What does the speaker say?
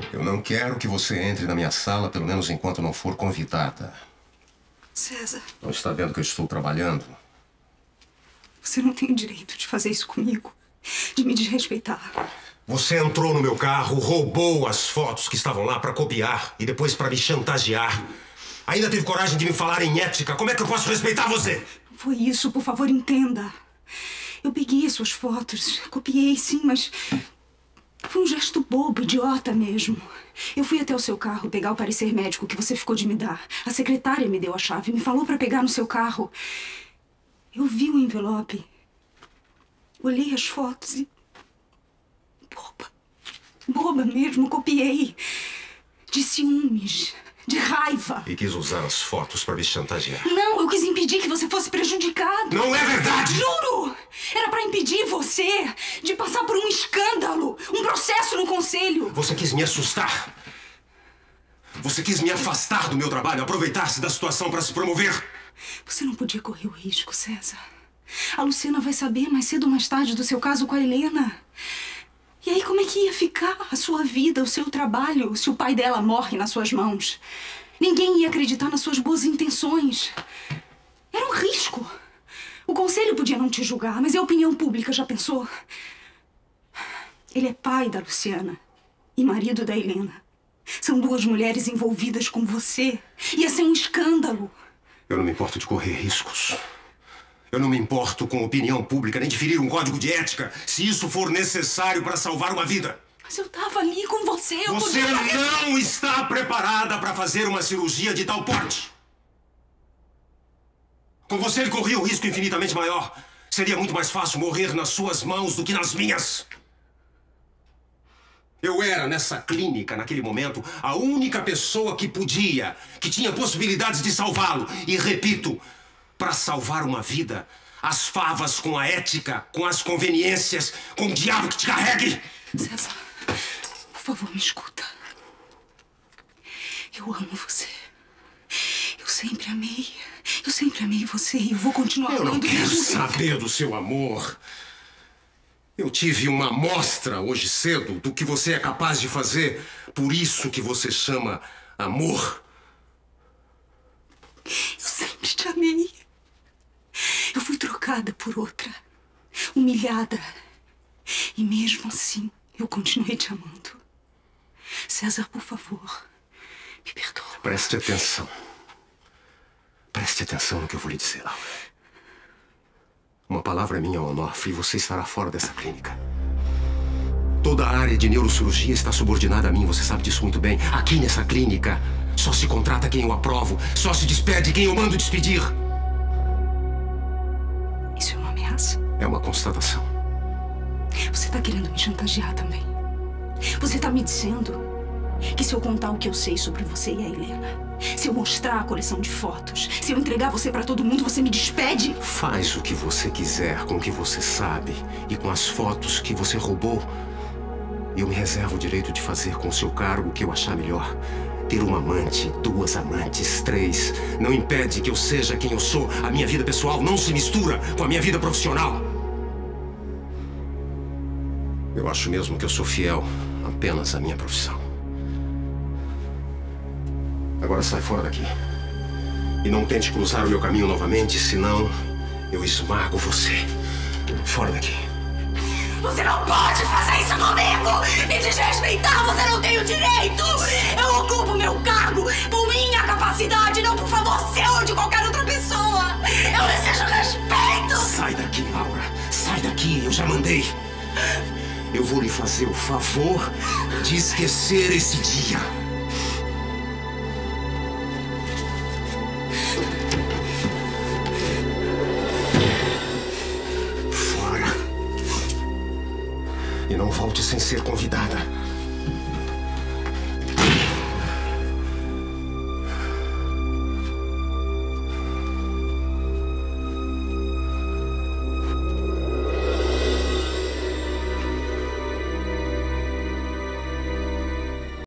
Eu não quero que você entre na minha sala, pelo menos enquanto não for convidada. César... Não está vendo que eu estou trabalhando? Você não tem o direito de fazer isso comigo, de me desrespeitar. Você entrou no meu carro, roubou as fotos que estavam lá para copiar e depois para me chantagear. Ainda teve coragem de me falar em ética. Como é que eu posso respeitar você? Não foi isso, por favor, entenda. Eu peguei as suas fotos, copiei sim, mas... foi um gesto bobo, idiota mesmo. Eu fui até o seu carro pegar o parecer médico que você ficou de me dar. A secretária me deu a chave, me falou para pegar no seu carro. Eu vi o envelope. Olhei as fotos e... boba. Boba mesmo, copiei. De ciúmes, de raiva. E quis usar as fotos para me chantagear. Não, eu quis impedir que você fosse prejudicado. Não é verdade! Juro! Era para impedir você de passar por um escândalo, um processo no conselho. Você quis me assustar. Você quis me afastar do meu trabalho, aproveitar-se da situação para se promover. Você não podia correr o risco, César. A Luciana vai saber mais cedo ou mais tarde do seu caso com a Helena. E aí como é que ia ficar a sua vida, o seu trabalho, se o pai dela morre nas suas mãos? Ninguém ia acreditar nas suas boas intenções. Era um risco. O conselho podia não te julgar, mas a opinião pública já pensou? Ele é pai da Luciana e marido da Helena. São duas mulheres envolvidas com você. Ia ser um escândalo. Eu não me importo de correr riscos. Eu não me importo com opinião pública, nem de ferir um código de ética, se isso for necessário para salvar uma vida. Mas eu tava ali com você, Você não está preparada para fazer uma cirurgia de tal porte. Com você ele corria um risco infinitamente maior. Seria muito mais fácil morrer nas suas mãos do que nas minhas. Eu era, nessa clínica, naquele momento, a única pessoa que podia, que tinha possibilidades de salvá-lo. E repito, para salvar uma vida, as favas com a ética, com as conveniências, com o diabo que te carregue. César, por favor, me escuta. Eu amo você. Eu sempre amei você e eu vou continuar amando. Eu não quero saber do seu amor. Eu tive uma amostra hoje cedo do que você é capaz de fazer. Por isso que você chama amor. Eu sempre te amei. Eu fui trocada por outra, humilhada. E mesmo assim, eu continuei te amando. César, por favor, me perdoa. Preste atenção. Preste atenção no que eu vou lhe dizer, Laura. Uma palavra minha, Onofre, e você estará fora dessa clínica. Toda a área de neurocirurgia está subordinada a mim, você sabe disso muito bem. Aqui nessa clínica, só se contrata quem eu aprovo, só se despede quem eu mando despedir. Isso é uma ameaça? É uma constatação. Você está querendo me chantagear também. Você está me dizendo que se eu contar o que eu sei sobre você e a Helena, se eu mostrar a coleção de fotos, se eu entregar você pra todo mundo, você me despede? Faz o que você quiser com o que você sabe e com as fotos que você roubou. Eu me reservo o direito de fazer com o seu cargo o que eu achar melhor. Ter uma amante, duas amantes, três, não impede que eu seja quem eu sou. A minha vida pessoal não se mistura com a minha vida profissional. Eu acho mesmo que eu sou fiel apenas à minha profissão. Agora sai fora daqui. E não tente cruzar o meu caminho novamente, senão eu esmago você. Fora daqui. Você não pode fazer isso comigo! Me desrespeitar, você não tem o direito! Eu ocupo meu cargo por minha capacidade, não por favor seu ou de qualquer outra pessoa! Eu desejo respeito! Sai daqui, Laura. Sai daqui, eu já mandei. Eu vou lhe fazer o favor de esquecer esse dia. E não volte sem ser convidada.